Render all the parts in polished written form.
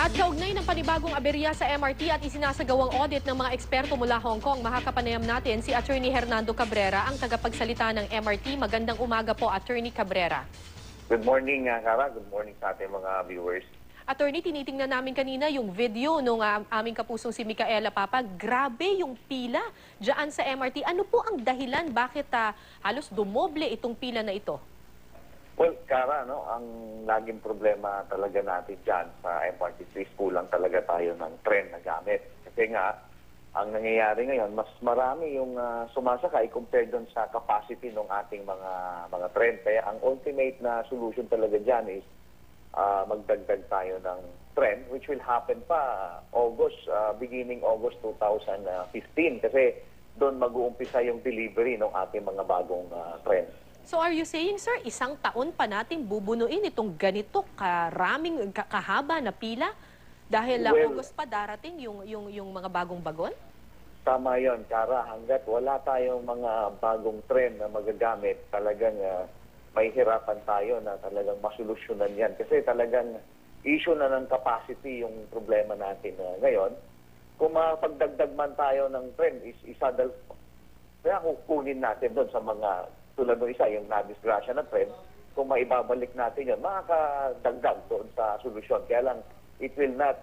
At kaugnay ng panibagong aberya sa MRT at isinasagawang audit ng mga eksperto mula Hong Kong, makakapanayam natin si Attorney Hernando Cabrera, ang tagapagsalita ng MRT. Magandang umaga po, Attorney Cabrera. Good morning, Kara. Good morning sa ating mga viewers. Attorney, tinitingnan namin kanina yung video nung aming kapusong si Micaela Papa. Grabe yung pila dyan sa MRT. Ano po ang dahilan? Bakit halos dumoble itong pila na ito? Well, Kara, ang laging problema talaga natin dyan sa MRT3, kulang talaga tayo ng tren na gamit. Kasi nga, ang nangyayari ngayon, mas marami yung sumasakay compared doon sa capacity ng ating mga tren. Kaya ang ultimate na solution talaga dyan is magdagdag tayo ng tren, which will happen pa beginning August 2015. Kasi doon mag-uumpisa yung delivery ng ating mga bagong tren. So are you saying, sir, isang taon pa natin bubunuin itong ganito karaming kahaba na pila? Dahil August pa darating yung mga bagong bagon? Tama yun, Kara. Hanggat wala tayong mga bagong tren na magagamit, talagang may hirapan tayo na talagang masolusyonan yan. Kasi talagang issue na ng capacity yung problema natin ngayon. Kung mapagdagdag man tayo ng tren, isadal, kaya kukunin natin doon sa mga tulad ng isa, yung na-disgrasya na tren, kung maibabalik natin yun, makakadagdag doon sa solusyon. Kaya lang, it will not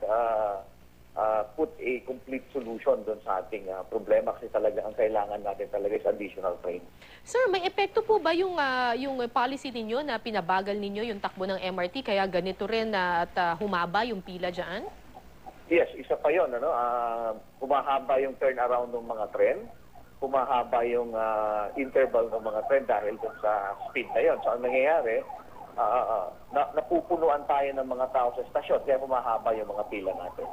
put a complete solution doon sa ating problema kasi talaga ang kailangan natin talaga is additional train. Sir, may epekto po ba yung policy ninyo na pinabagal ninyo yung takbo ng MRT kaya ganito rin at humaba yung pila dyan? Yes, isa pa yun. Humahaba yung turnaround ng mga tren, humahaba yung interval ng mga tren dahil dun sa speed na yun. So ang nangyayari, napupunuan tayo ng mga tao sa stasyon kaya humahaba yung mga pila natin.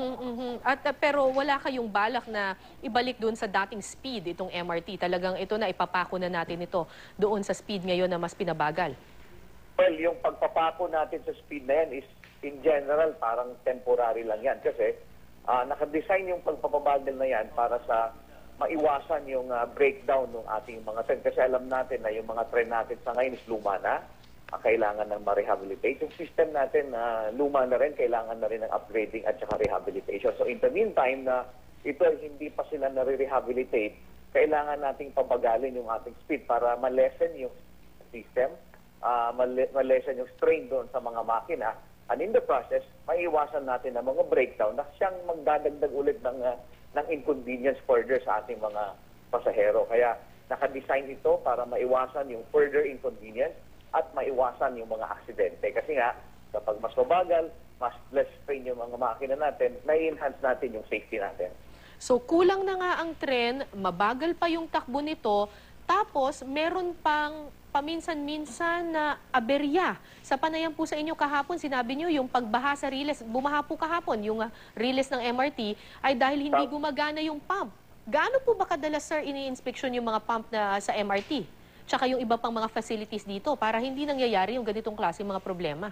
At pero wala kayong balak na ibalik doon sa dating speed itong MRT. Talagang ito na ipapako na natin ito doon sa speed ngayon na mas pinabagal. Well, yung pagpapako natin sa speed na yan is in general parang temporary lang yan kasi nakadesign yung pagpapabagal na yan para sa maiwasan yung breakdown ng ating mga tren. Kasi alam natin na yung mga tren natin sa ngayon is luma na, kailangan ng ma-rehabilitate. Yung system natin luma na rin, kailangan na rin ng upgrading at saka rehabilitation. So in the meantime na ito hindi pa sila nare-rehabilitate, kailangan nating pabagalin yung ating speed para ma-lessen yung system, ma-lessen yung strain doon sa mga makina. And in the process, maiwasan natin na mga breakdown na siyang magdadagdag ulit ng inconvenience further sa ating mga pasahero. Kaya nakadesign ito para maiwasan yung further inconvenience at maiwasan yung mga aksidente. Kasi nga, kapag mas mabagal, mas less strain yung mga makina natin, na-enhance natin yung safety natin. So kulang na nga ang tren, mabagal pa yung takbo nito, tapos meron pang paminsan-minsan na aberya. Sa panayam po sa inyo kahapon, sinabi nyo yung pagbaha sa riles, bumaha po kahapon yung riles ng MRT ay dahil hindi gumagana yung pump. Gaano po ba kadalas, sir, ini-inspection yung mga pump na sa MRT? Tsaka yung iba pang mga facilities dito para hindi nangyayari yung ganitong klase mga problema?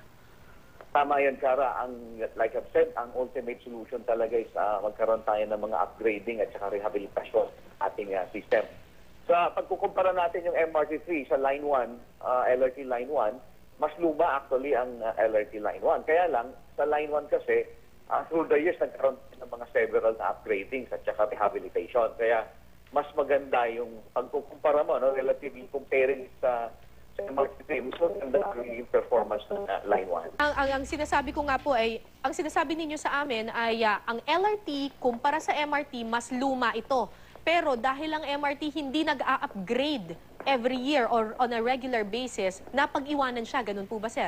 Tama yan, Kara. Like I've said, ang ultimate solution talaga is magkaroon tayo ng mga upgrading at saka rehabilitasyon ating system. Sa pagkukumpara natin yung MRT3 sa Line 1, LRT Line 1, mas luma actually ang LRT Line 1. Kaya lang, sa Line 1 kasi, through the years, nagkaroon ng mga several na upgradings at saka rehabilitation. Kaya mas maganda yung pagkukumpara mo, relatively comparing sa MRT3, mas maganda yung performance ng Line 1. Ang sinasabi ko nga po ay, ang sinasabi ninyo sa amin ay ang LRT kumpara sa MRT, mas luma ito. Pero dahil ang MRT hindi nag-a-upgrade every year or on a regular basis, napag-iwanan siya. Ganun po ba, sir?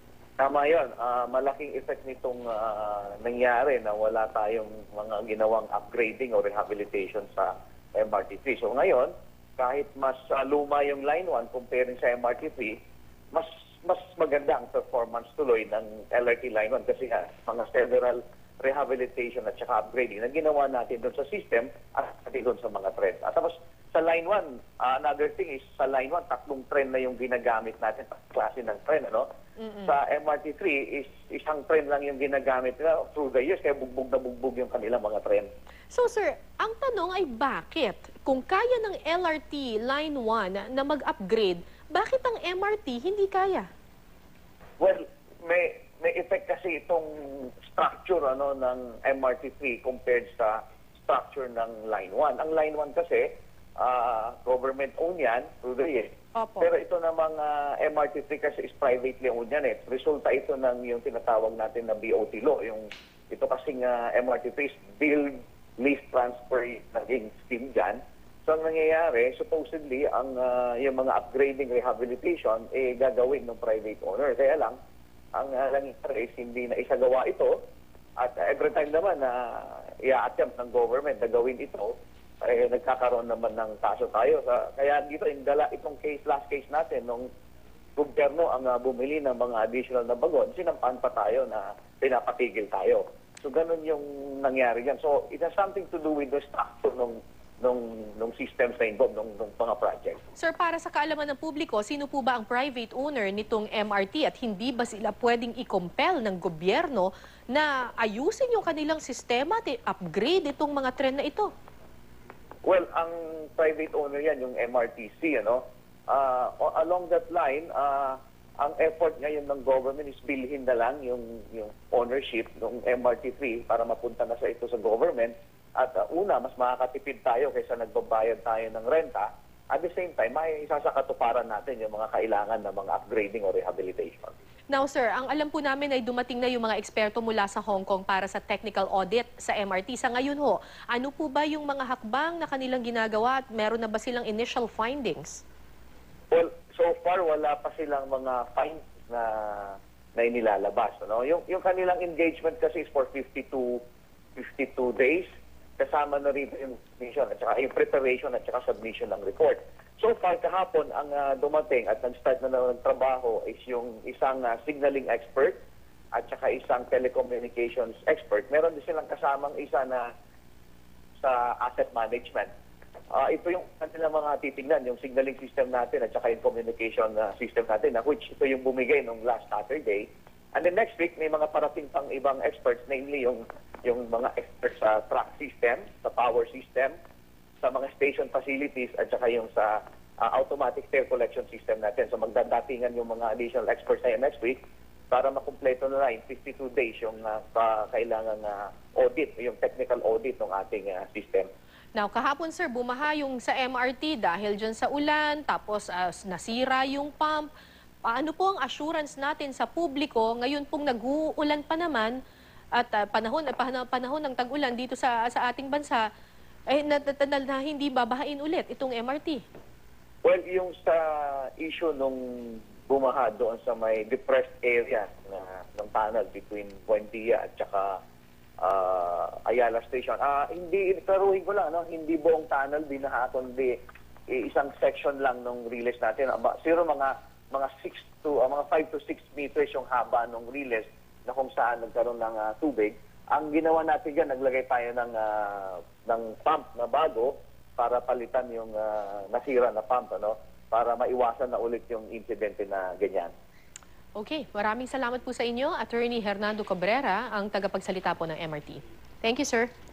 Tama yun. Malaking effect nitong nangyari na wala tayong mga ginawang upgrading o rehabilitation sa MRT3. So ngayon, kahit mas luma yung Line 1 comparing sa MRT3, mas maganda ang performance tuloy ng LRT Line 1 kasi mga several rehabilitation at saka upgrading na ginawa natin doon sa system at pati doon sa mga tren. At tapos sa Line 1, another thing is sa Line 1, 3 tren na yung ginagamit natin, klase ng tren. Sa MRT3 is isang tren lang yung ginagamit na through the years, kaya bugbog na bugbog yung kanilang mga tren. So sir, ang tanong ay bakit? Kung kaya ng LRT Line 1 na mag-upgrade, bakit ang MRT hindi kaya? Well, may may effect kasi itong structure ng MRT3 compared sa structure ng Line 1. Ang Line 1 kasi, government owned yan through the years. Opo. Pero ito namang MRT3 kasi is privately owned yan eh. Resulta ito ng yung tinatawag natin na BOT law. Ito kasing MRT3 is build, lease, transfer naging scheme dyan. So ang nangyayari, supposedly, yung mga upgrading, rehabilitation, gagawin ng private owner. Kaya lang, ang nangyayari is hindi na isagawa ito. At every time naman na i-attempt ng government na gawin ito, nagkakaroon naman ng kaso tayo. Kaya dito, itong last case natin, nung gobyerno ang bumili ng mga additional na bagon, sinampan pa tayo na pinapatigil tayo. So ganun yung nangyari yan. So it has something to do with the structure nung systems na involved, nung mga project. Sir, para sa kaalaman ng publiko, sino po ba ang private owner nitong MRT at hindi ba sila pwedeng i-compel ng gobyerno na ayusin yung kanilang sistema at upgrade itong mga tren na ito? Well, ang private owner yan, yung MRTC, along that line, ang effort ngayon ng government is bilhin na lang yung ownership ng MRT3 para mapunta na sa ito sa government. At una, mas makakatipid tayo kaysa nagbabayad tayo ng renta. At the same time, may isasakatuparan natin yung mga kailangan ng mga upgrading o rehabilitation. Now sir, ang alam po namin ay dumating na yung mga eksperto mula sa Hong Kong para sa technical audit sa MRT. Sa ngayon ho, ano po ba yung mga hakbang na kanilang ginagawa at meron na ba silang initial findings? Well, so far wala pa silang mga findings na inilalabas. Yung kanilang engagement kasi is for 52 days. Kasama na rin yung submission at saka yung preparation at saka submission ng report. So far, kahapon, ang dumating at nag-start na nagtrabaho is yung isang signaling expert at saka isang telecommunications expert. Meron din silang kasamang isa na sa asset management. Ito yung kanilang mga titingnan, yung signaling system natin at saka yung communication system natin, which ito yung bumigay nung last Saturday. And then next week, may mga parating pang ibang experts, namely yung mga experts sa track system, sa power system, sa mga station facilities, at saka yung sa automatic fare collection system natin. So magdadatingan yung mga additional experts na next week para makumpleto na in 52 days yung kailangan audit, yung technical audit ng ating system. Now, kahapon sir, bumaha yung sa MRT dahil dyan sa ulan, tapos nasira yung pump. Paano po ang assurance natin sa publiko ngayon pong nag-uulan pa naman at panahon ng tag-ulan dito sa ating bansa na hindi babahain ulit itong MRT? Well, yung sa issue nung bumaha doon sa may depressed area ng tunnel between Buendia at saka Ayala Station. Hindi, klaruhin ko lang, hindi buong tunnel binaha, kundi isang section lang ng relays natin. Mga 5 to 6 meters yung haba ng relays na kung saan nagkaroon ng tubig. Ang ginawa natin dyan, naglagay tayo ng pump na bago para palitan yung nasira na pump, para maiwasan na ulit yung insidente na ganyan. Okay, maraming salamat po sa inyo, Attorney Hernando Cabrera, ang tagapagsalita po ng MRT. Thank you, sir.